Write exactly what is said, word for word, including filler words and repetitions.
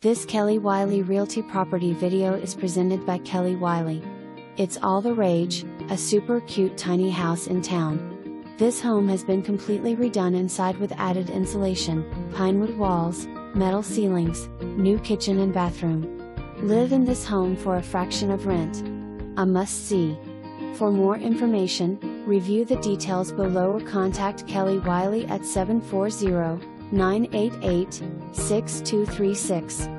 This Kelly Wiley Realty property video is presented by Kelly Wiley. It's all the rage, a super cute tiny house in town. This home has been completely redone inside with added insulation, pinewood walls, metal ceilings, new kitchen and bathroom. Live in this home for a fraction of rent. A must-see. For more information, review the details below or contact Kelly Wiley at seven four zero, nine eight eight, six two three six.